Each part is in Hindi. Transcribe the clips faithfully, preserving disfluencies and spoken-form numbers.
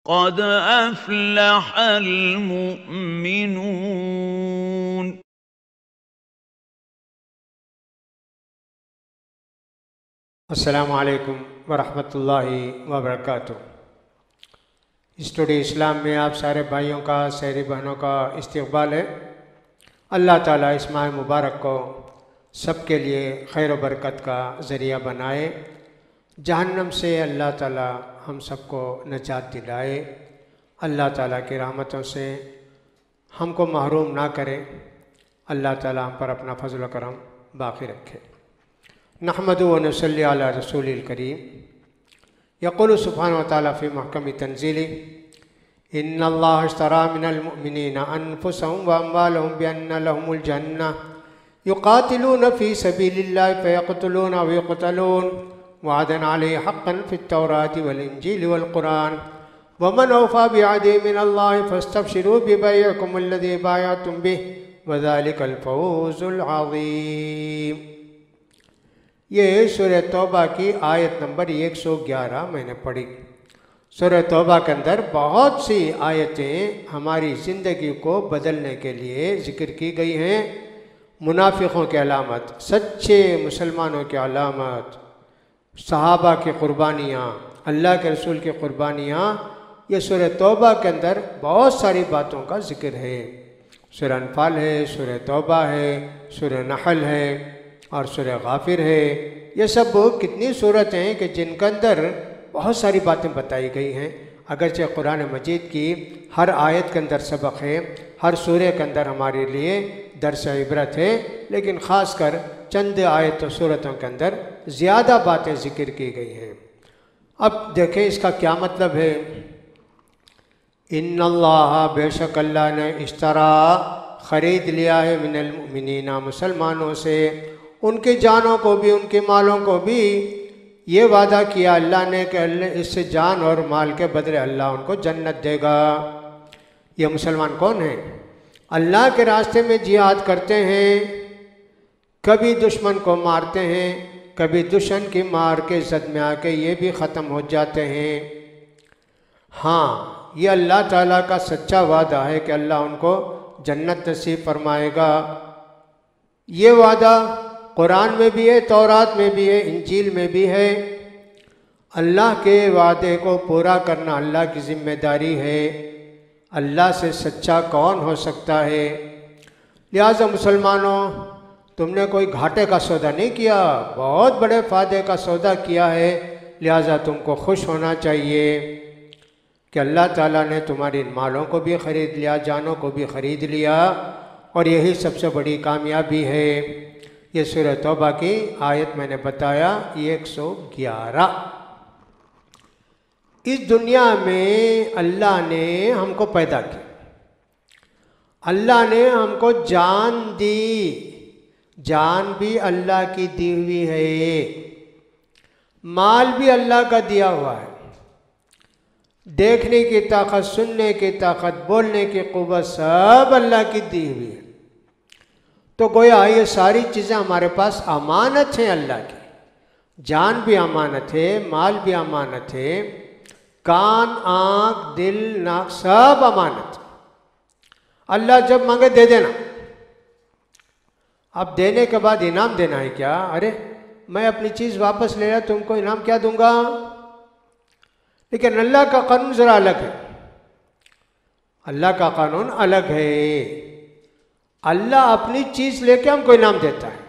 قد أفلح المؤمنون अस्सलामु अलैकुम वरहमतुल्लाहि वबरकातुह। स्टडी इस्लाम में आप सारे भाइयों का, सारी बहनों का इस्तकबाल है। अल्लाह ताला इस माह मुबारक को सबके लिए खैर व बरकत का ज़रिया बनाए, जहन्नम से अल्लाह ताला हम सबको नजात दिलाए, अल्लाह ताला की रहमतों से हमको महरूम ना करे, अल्लाह ताला हम पर अपना फजल करम बाक़ी रखे। नहमदु व नसल्ली अला रसूलिल करीम। यक़ुलु सुब्हानहु व तआला फ़ी महकमी तंज़ीली इन्नल्लाह अश्तरा मिनल मुअमिनीना अनफुसहुम व अम्वालहुम बिअन्ना लहुमुल जन्नह युक़ातिलूना फ़ी सबीलिल्लाहि फ़यक़्तुलूना व युक़्तलून वअदन अलैहि हक़्क़न फ़ित तौराति वल इंजीलि वल क़ुरआन वमन औफ़ा बिअहदिहि मिनल्लाहि फ़स्तबशिरू बिबैइकुम अल्लज़ी बायअतुम बिहि व ज़ालिकल फ़ौज़ुल अज़ीम। ये सूरह तौबा की आयत नंबर एक सौ ग्यारह मैंने पढ़ी। सूरह तौबा के अंदर बहुत सी आयतें हमारी ज़िंदगी को बदलने के लिए ज़िक्र की गई हैं। मुनाफिकों की अलामत, सच्चे मुसलमानों की अलामत, सहाबा की क़ुरबानियाँ, अल्लाह के रसूल की क़ुरबानियाँ, ये सूरह तौबा के अंदर बहुत सारी बातों का ज़िक्र है। सूरह अनफाल है, सूरह तौबा है, सूरह नहल है और सूरह गाफिर है। ये सब कितनी सूरतें हैं कि जिनके अंदर बहुत सारी बातें बताई गई हैं। अगरचे कुरान मजीद की हर आयत के अंदर सबक है, हर सूरह के अंदर हमारे लिए दर्स इबरत है, लेकिन ख़ास कर चंद आयत और सूरतों के अंदर ज़्यादा बातें ज़िक्र की गई हैं। अब देखें इसका क्या मतलब है। इन्नल्लाह, बेशक अल्लाह ने, इश्तरा, ख़रीद लिया है, मिनल मुमिनीना, मुसलमानों से, उनकी जानों को भी उनके मालों को भी। ये वादा किया अल्लाह ने कि अल्लाह इससे जान और माल के बदले अल्लाह उनको जन्नत देगा। ये मुसलमान कौन है? अल्लाह के रास्ते में जिहाद करते हैं, कभी दुश्मन को मारते हैं, कभी दुश्मन की मार के ज़द में आके ये भी ख़त्म हो जाते हैं। हाँ, ये अल्लाह ताला का सच्चा वादा है कि अल्लाह उनको जन्नत नसीब फरमाएगा। ये वादा कुरान में भी है, तौरात में भी है, इंजील में भी है। अल्लाह के वादे को पूरा करना अल्लाह की ज़िम्मेदारी है। अल्लाह से सच्चा कौन हो सकता है? लिहाजा मुसलमानों, तुमने कोई घाटे का सौदा नहीं किया, बहुत बड़े फ़ायदे का सौदा किया है। लिहाजा तुमको खुश होना चाहिए कि अल्लाह ताला ने तुम्हारे इन मालों को भी ख़रीद लिया, जानों को भी ख़रीद लिया, और यही सबसे बड़ी कामयाबी है। ये सूरह तौबा की आयत मैंने बताया एक सौ ग्यारह। इस दुनिया में अल्लाह ने हमको पैदा किया, अल्लाह ने हमको जान दी, जान भी अल्लाह की दी हुई है, माल भी अल्लाह का दिया हुआ है, देखने की ताकत, सुनने की ताकत, बोलने की क़ुव्वत सब अल्लाह की दी हुई है। तो गोया ये सारी चीज़ें हमारे पास अमानत हैं अल्लाह की। जान भी अमानत है, माल भी अमानत है, कान, आँख, दिल, नाक सब अमानत। अल्लाह जब मांगे दे देना। अब देने के बाद इनाम देना है क्या? अरे मैं अपनी चीज़ वापस ले रहा, तुमको इनाम क्या दूंगा? लेकिन अल्लाह का कानून ज़रा अलग है। अल्लाह का कानून अलग है। अल्लाह अपनी चीज़ लेके हमको इनाम देता है।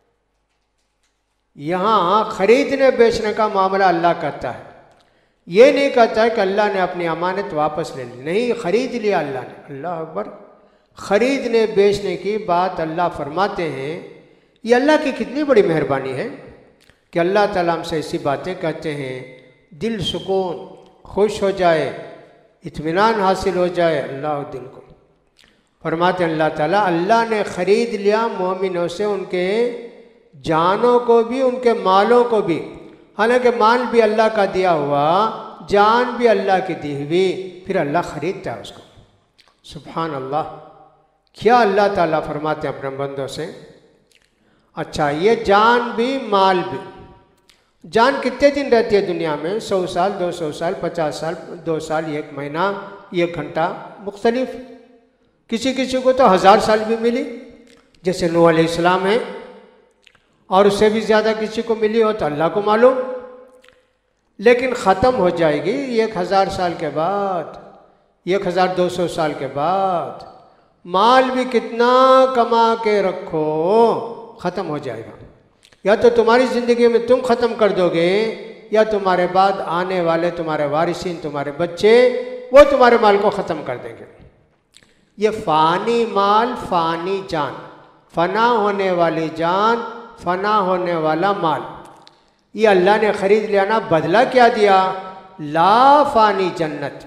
यहाँ खरीदने बेचने का मामला अल्लाह करता है। ये नहीं कहता है कि अल्लाह ने अपनी अमानत वापस ले ली, नहीं, खरीद लिया अल्लाह ने। अल्लाह अकबर। खरीदने बेचने की बात अल्लाह फरमाते हैं। ये अल्लाह की कितनी बड़ी मेहरबानी है कि अल्लाह ताला हमसे ऐसी बातें कहते हैं, दिल सुकून, खुश हो जाए, इत्मीनान हासिल हो जाए। अल्लाह दिल को फरमाते हैं अल्लाह ताला, अल्लाह ने ख़रीद लिया मोमिनों से उनके जानों को भी, उनके मालों को भी। हालांकि माल भी अल्लाह का दिया हुआ, जान भी अल्लाह की दी हुई, फिर अल्लाह ख़रीदता है उसको। सुभान अल्लाह। क्या अल्लाह ताला फरमाते हैं अपने बंदों से। अच्छा, ये जान भी माल भी जान कितने दिन रहती है दुनिया में? सौ साल, दो सौ साल, पचास साल, दो साल, एक महीना, एक घंटा, मुख्तलिफ। किसी किसी को तो हज़ार साल भी मिली, जैसे नूह अलैहिस्सलाम है, और उससे भी ज़्यादा किसी को मिली हो तो अल्लाह को मालूम। लेकिन ख़त्म हो जाएगी एक हज़ार साल के बाद, एक हज़ार दो सौ साल के बाद। माल भी कितना कमा के रखो, ख़त्म हो जाएगा। या तो तुम्हारी ज़िंदगी में तुम ख़त्म कर दोगे, या तुम्हारे बाद आने वाले तुम्हारे वारिसीन, तुम्हारे बच्चे, वो तुम्हारे माल को ख़त्म कर देंगे। ये फ़ानी माल, फ़ानी जान, फ़ना होने वाली जान, फ़ना होने वाला माल, ये अल्लाह ने ख़रीद लिया ना। बदला क्या दिया? ला फ़ानी जन्नत,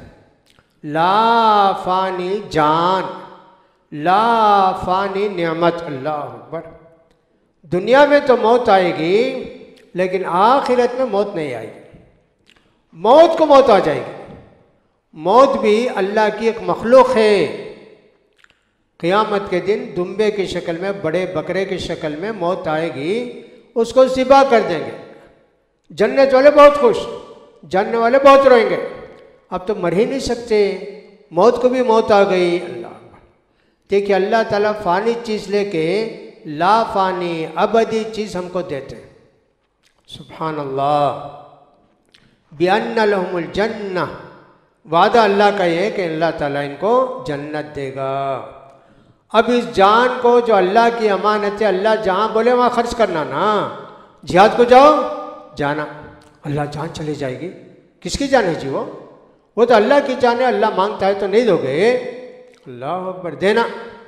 ला फ़ानी जान, ला फ़ानी नेमत। अल्लाह अकबर। दुनिया में तो मौत आएगी, लेकिन आखिरत में मौत नहीं आएगी। मौत को मौत आ जाएगी। मौत भी अल्लाह की एक मखलूक है। क़यामत के दिन दुम्बे की शक्ल में, बड़े बकरे की शक्ल में मौत आएगी, उसको ज़िबा कर देंगे। जन्नत वाले बहुत खुश, जानने वाले बहुत रोएंगे। अब तो मर ही नहीं सकते, मौत को भी मौत आ गई। अल्लाह देखिए, अल्लाह ताला फ़ानी चीज़ लेके ला फ़ानी अबदी चीज़ हमको देते हैं। सुभान अल्लाह। बिअन्ना लहुमुल जन्नह, वादा अल्लाह का ये है कि अल्लाह ताला इनको जन्नत देगा। अब इस जान को जो अल्लाह की अमानत है, अल्लाह जहाँ बोले वहाँ खर्च करना ना। जिहाद को जाओ, जाना, अल्लाह जान चली जाएगी, किसकी जान है जी? वो वो तो अल्लाह की जान है। अल्लाह मांगता है तो नहीं दोगे? अल्लाह अकबर, देना।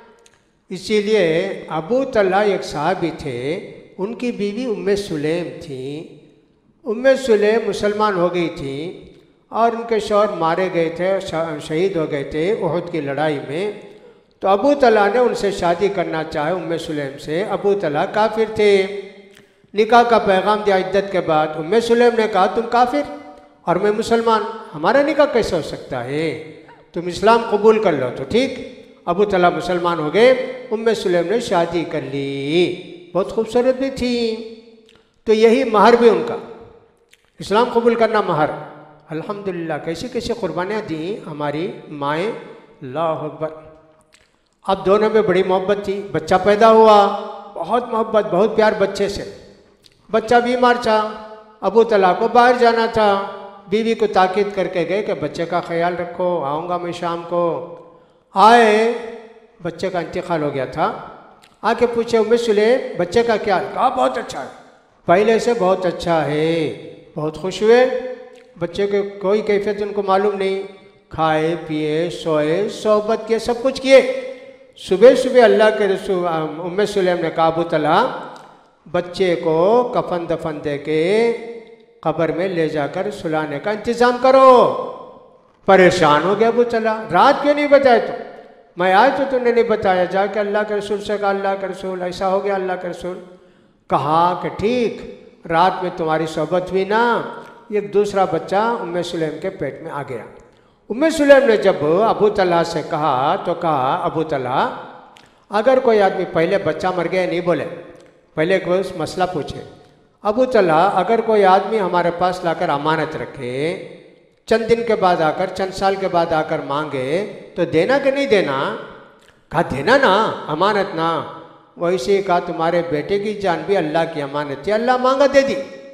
इसीलिए अबू तल्हा एक सहाबी थे, उनकी बीवी उम्मे सुलेम थी। उम्मे सुलेम मुसलमान हो गई थी और उनके शौहर मारे गए थे, शहीद हो गए थे उहद की लड़ाई में। तो अबू तल्हा ने उनसे शादी करना चाहे उम्मे सुलेम से। अबू तल्हा काफिर थे। निकाह का पैगाम दिया इद्दत के बाद। उम्मे सुलेम ने कहा तुम काफिर और मैं मुसलमान, हमारा निकाह कैसे हो सकता है? तुम इस्लाम कबूल कर लो। तो ठीक, अबू तल्हा मुसलमान हो गए। उम्मे सुलेम ने शादी कर ली, बहुत खूबसूरत भी थी। तो यही महर भी उनका, इस्लाम कबूल करना महर। अल्हम्दुलिल्लाह, कैसी कैसी कुर्बानियाँ दी हमारी माएँ। अल्लाह अकबर। अब दोनों में बड़ी मोहब्बत थी। बच्चा पैदा हुआ, बहुत मोहब्बत, बहुत प्यार बच्चे से। बच्चा बीमार था, अबू तल्हा को बाहर जाना था। बीवी को ताकीद करके गए कि बच्चे का ख्याल रखो, आऊँगा मैं शाम को। आए, बच्चे का इंतकाल हो गया था। आके पूछे उम्मे सुलेम बच्चे का क्या? कहा बहुत अच्छा है, पहले से बहुत अच्छा है। बहुत खुश हुए। बच्चे के कोई कैफियत उनको मालूम नहीं। खाए पिए, सोए, सोहबत किए, सब कुछ किए। सुबह सुबह अल्लाह के रसूल उम्मे सुलेम ने कहा अबू तल्हा बच्चे को कफन दफन दे के कब्र में ले जाकर सुलाने का इंतज़ाम करो। परेशान हो गया अबू तल्हा, रात क्यों नहीं बताया? तो मैं आया तो तूने नहीं बताया। जाके अल्लाह के रसूल से कहा अल्लाह के रसूल ऐसा हो गया। अल्लाह के रसूल कहा कि ठीक, रात में तुम्हारी सोहबत हुई ना, एक दूसरा बच्चा उम्मे सुलेम के पेट में आ गया। उम्मे सुलेम ने जब अबू तल्हा से कहा तो कहा अबू तल्हा अगर कोई आदमी, पहले बच्चा मर गया नहीं बोले, पहले कोई मसला पूछे। अबू तल्हा अगर कोई आदमी हमारे पास लाकर अमानत रखे, चंद दिन के बाद आकर, चंद साल के बाद आकर मांगे तो देना कि नहीं देना? कहा देना ना, अमानत ना। वैसे कहा तुम्हारे बेटे की जान भी अल्लाह की अमानत थी, अल्लाह मांगा दे दी।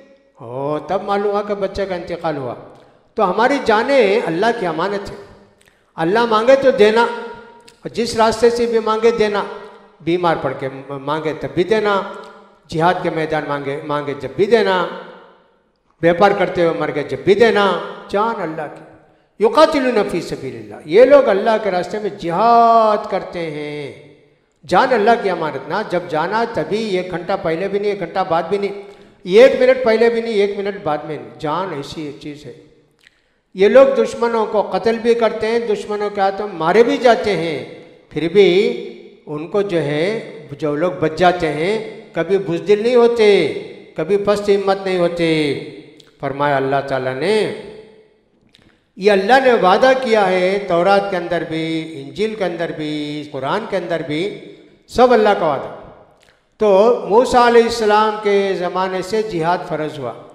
हो तब मालूम हुआ कि बच्चे का इंतकाल हुआ। तो हमारी जानें अल्लाह की अमानत है, अल्लाह मांगे तो देना, और जिस रास्ते से भी मांगे देना। बीमार पड़ के मांगे तब भी देना, जिहाद के मैदान मांगे मांगे जब भी देना, व्यापार करते हुए मर गए जब भी देना। जान अल्लाह की। युकातिलून फी सबीलिल्लाह, ये लोग अल्लाह के रास्ते में जिहाद करते हैं। जान अल्लाह की अमानत ना, जब जाना तभी, एक घंटा पहले भी नहीं, एक घंटा बाद भी नहीं, एक मिनट पहले भी नहीं, एक मिनट बाद में नहीं। जान ऐसी एक चीज़ है। ये लोग दुश्मनों को कत्ल भी करते हैं, दुश्मनों के हाथों मारे भी जाते हैं, फिर भी उनको जो है, जो लोग बच जाते हैं, कभी बुज़दिल नहीं होते, कभी पस्त हिम्मत नहीं होते। फरमाया अल्लाह ताला ने, ये अल्लाह ने वादा किया है तौरात के अंदर भी, इंजील के अंदर भी, कुरान के अंदर भी, सब अल्लाह का वादा। तो मूसा अलैहिस्सलाम के ज़माने से जिहाद फ़र्ज़ हुआ।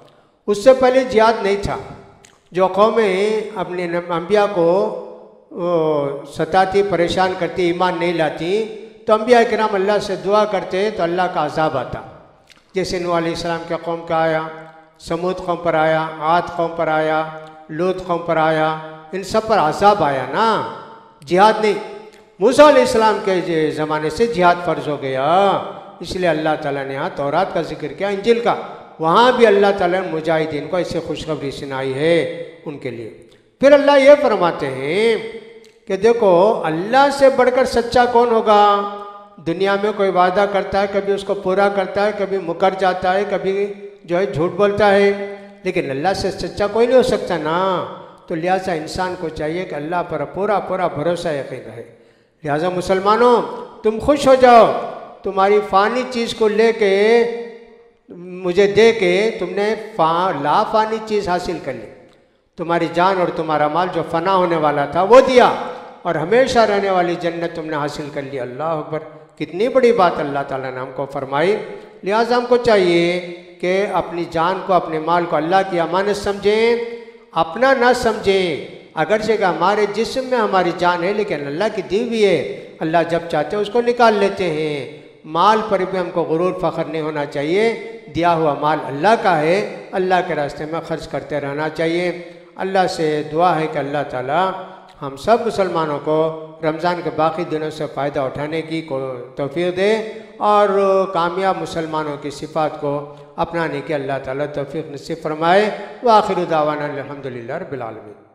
उससे पहले जिहाद नहीं था। जो कौमें अपने अम्बिया को सताती, परेशान करती, ईमान नहीं लाती, तो अम्बिया किराम अल्लाह से दुआ करते तो अल्लाह का अजाब आता। जैसे नूह अलैहिस्सलाम के कौम का आया, समूद कौम पर आया, आद कौम पर आया, लूत कौम पर आया, इन सब पर अजाब आया ना, जिहाद नहीं। मूसा अलैहिस्सलाम के ज़माने से जिहाद फ़र्ज हो गया, इसलिए अल्लाह ताला ने यहाँ तौरात का जिक्र किया, इंजिल का। वहाँ भी अल्लाह ताला ने मुजाहिदीन को ऐसे खुशखबरी सुनाई है उनके लिए। फिर अल्लाह ये फरमाते हैं कि देखो अल्लाह से बढ़कर सच्चा कौन होगा। दुनिया में कोई वादा करता है, कभी उसको पूरा करता है, कभी मुकर जाता है, कभी जो है झूठ बोलता है, लेकिन अल्लाह से सच्चा कोई नहीं हो सकता ना। तो लिहाजा इंसान को चाहिए कि अल्लाह पर पूरा पूरा भरोसा यकीन रहे। लिहाजा मुसलमानों, तुम खुश हो जाओ, तुम्हारी फ़ानी चीज़ को लेके मुझे दे के तुमने फा ला फ़ानी चीज़ हासिल कर ली। तुम्हारी जान और तुम्हारा माल जो फ़ना होने वाला था वो दिया, और हमेशा रहने वाली जन्नत तुमने हासिल कर ली। अल्लाह अकबर, कितनी बड़ी बात अल्लाह ताला ने हमको फरमाई। लिहाजा हमको चाहिए कि अपनी जान को, अपने माल को अल्लाह की अमानत समझें, अपना ना समझें। अगरचे का हमारे जिस्म में हमारी जान है, लेकिन अल्लाह की दी हुई है, अल्लाह जब चाहते हैं उसको निकाल लेते हैं। माल पर भी हमको गुरूर फ़ख्र नहीं होना चाहिए। दिया हुआ माल अल्लाह का है, अल्लाह के रास्ते में खर्च करते रहना चाहिए। अल्लाह से दुआ है कि अल्लाह ताला हम सब मुसलमानों को रमज़ान के बाकी दिनों से फ़ायदा उठाने की तौफ़ीक़ दे, और कामयाब मुसलमानों की सिफ़ात को अपनाने की अल्लाह ताला तौफ़ीक़ नसीब फरमाए। व आखिर दावाना अल्हम्दुलिल्लाह रब्बिल आलमीन।